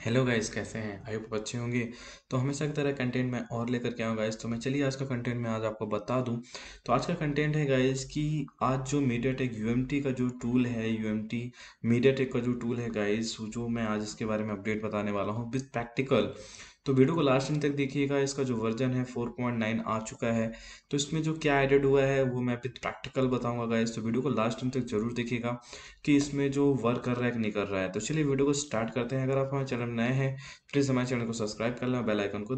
Hello guys, कैसे हैं? I hope अच्छे होंगे। तो हमेशा की तरह कंटेंट मैं और लेकर के आऊँ गाइस। तो मैं चलिए आज का कंटेंट मैं आज आपको बता दूं। तो आज का कंटेंट है गाइस कि आज जो मीडियाटेक यूएमटी का जो टूल है, यूएमटी मीडियाटेक का जो टूल है गाइस, जो मैं आज इसके बारे में अपडेट बताने वाला हूँ विद प्रैक्टिकल। तो वीडियो को लास्ट दिन तक देखिएगा। इसका जो वर्जन है 4.9 आ चुका है। तो इसमें जो क्या एडेड हुआ है वो मैं विद प्रैक्टिकल बताऊंगा गाइस। तो वीडियो को लास्ट दिन तक जरूर देखिएगा कि इसमें जो वर्क कर रहा है कि नहीं कर रहा है। तो चलिए वीडियो को स्टार्ट करते हैं। अगर आप हमारे चैनल में नए हैं प्लीज़ हमारे चैनल को सब्सक्राइब कर लें, बेल आइकन को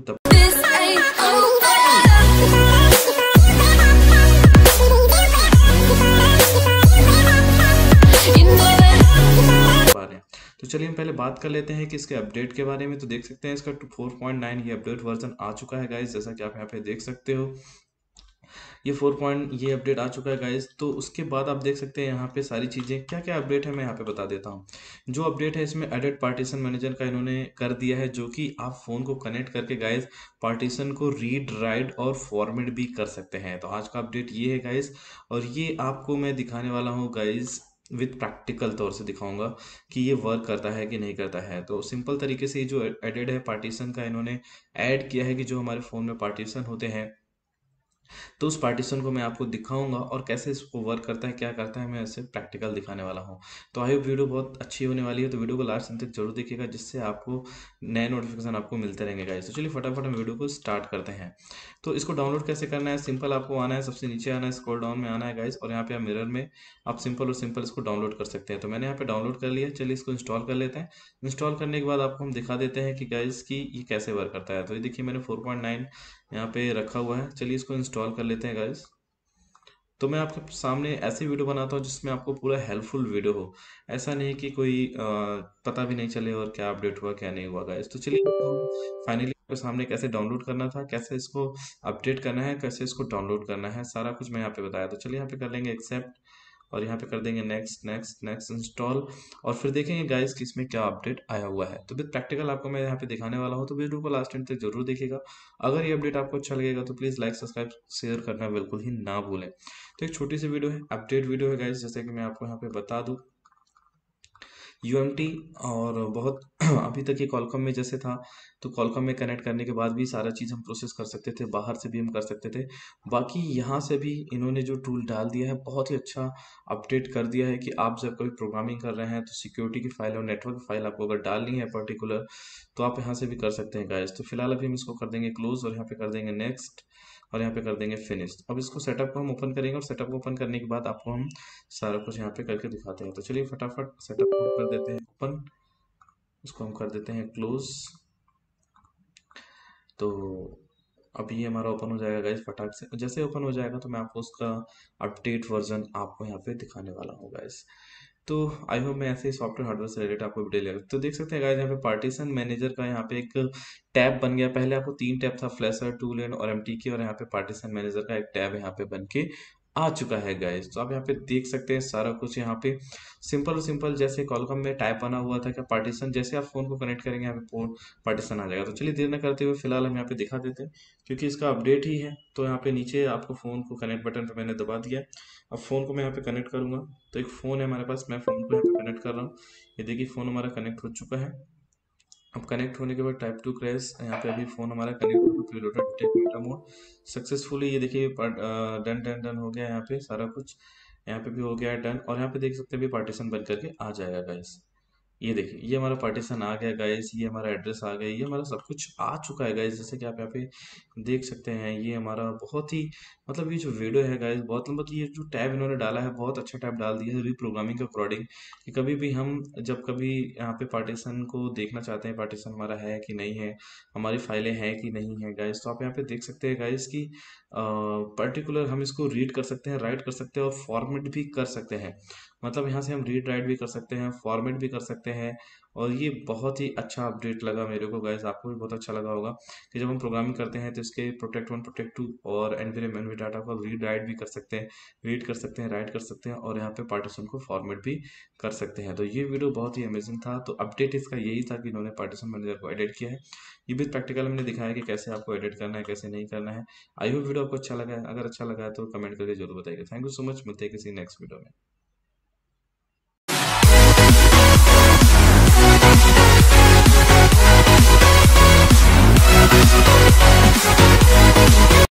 दबा दें। तो चलिए हम पहले बात कर लेते हैं कि इसके अपडेट के बारे में। तो देख सकते हैं इसका 4.9 ये अपडेट वर्जन आ चुका है गाइस, जैसा कि आप यहाँ पे देख सकते हो। ये 4 पॉइंट ये अपडेट आ चुका है गाइस। तो उसके बाद आप देख सकते हैं यहाँ पे सारी चीज़ें क्या क्या अपडेट है मैं यहाँ पे बता देता हूँ। जो अपडेट है इसमें एडिट पार्टीशन मैनेजर का इन्होंने कर दिया है, जो कि आप फ़ोन को कनेक्ट करके गाइस पार्टीशन को रीड राइट और फॉर्मेट भी कर सकते हैं। तो आज का अपडेट ये है गाइस, और ये आपको मैं दिखाने वाला हूँ गाइस विद प्रैक्टिकल तौर से दिखाऊंगा कि ये वर्क करता है कि नहीं करता है। तो सिंपल तरीके से जो एडेड है पार्टीशन का इन्होंने ऐड किया है कि जो हमारे फ़ोन में पार्टीशन होते हैं, तो उस पार्टीशन को मैं आपको दिखाऊंगा और कैसे इसको वर्क करता है, क्या करता है, मैं ऐसे प्रैक्टिकल दिखाने वाला हूँ। तो आई होप वीडियो बहुत अच्छी होने वाली है। तो वीडियो को लास्ट तक जरूर देखिएगा, जिससे आपको नए नोटिफिकेशन आपको मिलते रहेंगे गाइस। तो चलिए फटाफट हम वीडियो को स्टार्ट करते हैं। तो इसको डाउनलोड कैसे करना है, सिंपल आपको आना है, सबसे नीचे आना है, स्क्रॉल डाउन में आना है गाइस, और यहाँ पे आप मिरर में आप सिंपल और सिंपल इसको डाउनलोड कर सकते हैं। तो मैंने यहाँ पे डाउनलोड कर लिया। चलिए इसको इंस्टॉल कर लेते हैं। इंस्टॉल करने के बाद आपको हम दिखा देते हैं कि गाइस की ये कैसे वर्क करता है। तो ये देखिए मैंने 4.9 यहाँ पे रखा हुआ है। चलिए इसको इंस्टॉल कर लेते हैं गाइस। तो मैं आपके सामने ऐसी वीडियो बनाता हूँ जिसमें आपको पूरा हेल्पफुल वीडियो हो। ऐसा नहीं कि कोई पता भी नहीं चले और क्या अपडेट हुआ क्या नहीं हुआ गाइस। तो चलिए फाइनली आपके सामने कैसे डाउनलोड करना था, कैसे इसको अपडेट करना है, कैसे इसको डाउनलोड करना है, सारा कुछ मैं यहाँ पे बताया। तो चलिए यहाँ पे कर लेंगे एक्सेप्ट, और यहाँ पे कर देंगे नेक्स्ट नेक्स्ट नेक्स्ट इंस्टॉल, और फिर देखेंगे गाइस कि इसमें क्या अपडेट आया हुआ है। तो विद प्रैक्टिकल आपको मैं यहाँ पे दिखाने वाला हूँ। तो वीडियो को लास्ट एंड तक जरूर देखिएगा। अगर ये अपडेट आपको अच्छा लगेगा तो प्लीज़ लाइक सब्सक्राइब शेयर करना बिल्कुल ही ना भूलें। तो एक छोटी सी वीडियो है, अपडेट वीडियो है गाइस, जैसे कि मैं आपको यहाँ पे बता दूँ यूएमटी। और बहुत अभी तक ये कॉलकॉम में जैसे था, तो कॉलकॉम में कनेक्ट करने के बाद भी सारा चीज़ हम प्रोसेस कर सकते थे, बाहर से भी हम कर सकते थे। बाकी यहाँ से भी इन्होंने जो टूल डाल दिया है बहुत ही अच्छा अपडेट कर दिया है कि आप जब कभी प्रोग्रामिंग कर रहे हैं तो सिक्योरिटी की फाइल और नेटवर्क फाइल आपको अगर डालनी है पर्टिकुलर, तो आप यहाँ से भी कर सकते हैं गाइस। तो फिलहाल अभी हम इसको कर देंगे क्लोज, और यहाँ पे कर देंगे नेक्स्ट, और यहाँ पे कर देंगे फिनिश। अब इसको सेटअप को हम ओपन करेंगे, और सेटअप को ओपन करने के बाद आपको हम सारा कुछ यहाँ पे करके दिखाते हैं। तो चलिए फटाफट सेटअप को हम कर देते हैं ओपन, इसको हम कर देते हैं क्लोज। तो अभी ये हमारा ओपन हो जाएगा गाइस फटाक से। जैसे ओपन हो जाएगा तो मैं आपको उसका अपडेट वर्जन आपको यहाँ पे दिखाने वाला हूँ गाइस। तो आई होप मैं ऐसे ही सॉफ्टवेयर हार्डवेयर से रिलेटेड आपको वीडियो लेगा। तो देख सकते हैं गाइस यहाँ पे पार्टीशन मैनेजर का यहाँ पे एक टैब बन गया। पहले आपको तीन टैब था, फ्लैशर, टूल एंड और एमटी की, और यहाँ पे पार्टीशन मैनेजर का एक टैब यहाँ पे बन के आ चुका है गाइस। तो आप यहाँ पे देख सकते हैं सारा कुछ यहाँ पे सिंपल सिंपल, जैसे कॉलकम में टाइप बना हुआ था क्या पार्टीशन, जैसे आप फोन को कनेक्ट करेंगे यहाँ पे फोन पार्टीशन आ जाएगा। तो चलिए देर न करते हुए फिलहाल हम यहाँ पे दिखा देते हैं, क्योंकि इसका अपडेट ही है। तो यहाँ पे नीचे आपको फ़ोन को कनेक्ट बटन पे मैंने दबा दिया। अब फ़ोन को मैं यहाँ पे कनेक्ट करूँगा। तो एक फ़ोन है हमारे पास, मैं फ़ोन को यहाँ पे कनेक्ट कर रहा हूँ। ये देखिए फ़ोन हमारा कनेक्ट हो चुका है। अब कनेक्ट होने के बाद टाइप टू क्रैश, यहाँ पे अभी फ़ोन हमारा कनेक्ट हो गया, preloaded tech data mode successfully. ये देखिए डन डन डन हो गया यहाँ पे सारा कुछ, यहाँ पे भी हो गया है डन। और यहाँ पे देख सकते हैं अभी पार्टीशन बन करके आ जाएगा गाइस। ये देखिए ये हमारा पार्टीशन आ गया गाइस, ये हमारा एड्रेस आ गया, ये हमारा सब कुछ आ चुका है गाइस। जैसे कि आप यहाँ पे देख सकते हैं ये हमारा बहुत ही मतलब ये जो वीडियो है गाइस बहुत मतलब ये जो टैब इन्होंने डाला है बहुत अच्छा टैब डाल दिया है रीप्रोग्रामिंग के अकॉर्डिंग, कि कभी भी हम जब कभी यहाँ पे पार्टीशन को देखना चाहते हैं, पार्टीशन हमारा है कि नहीं है, हमारी फाइलें हैं कि नहीं है गाइस, तो आप यहाँ पे देख सकते हैं गाइस कि पर्टिकुलर हम इसको रीड कर सकते हैं, राइट कर सकते हैं और फॉर्मेट भी कर सकते हैं। मतलब यहाँ से हम रीड राइट भी कर सकते हैं, फॉर्मेट भी कर सकते हैं। और ये बहुत ही अच्छा अपडेट लगा मेरे को गाइस, आपको भी बहुत अच्छा लगा होगा कि जब हम प्रोग्रामिंग करते हैं तो इसके प्रोटेक्ट वन प्रोटेक्ट टू और एनवायरमेंट डाटा को रीड राइट भी कर सकते हैं, रीड कर सकते हैं, राइट कर सकते हैं, और यहाँ पे पार्टीशन को फॉर्मेट भी कर सकते हैं। तो ये वीडियो बहुत ही अमेजिंग था। तो अपडेट इसका यही था कि इन्होंने पार्टीशन मैनेजर को एडिट किया है। ये भी प्रैक्टिकल मैंने दिखाया कि कैसे आपको एडिट करना है, कैसे नहीं करना है। आई होप वीडियो आपको अच्छा लगा है। अगर अच्छा लगा है तो कमेंट करके जरूर बताइएगा। थैंक यू सो मच, मिलते हैं किसी नेक्स्ट वीडियो में।